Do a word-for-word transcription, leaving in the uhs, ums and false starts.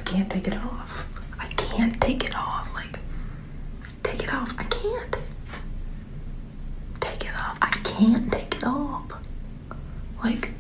can't take it off. I can't take it off. Like, take it off. I can't. Take it off. I can't take it off. Like,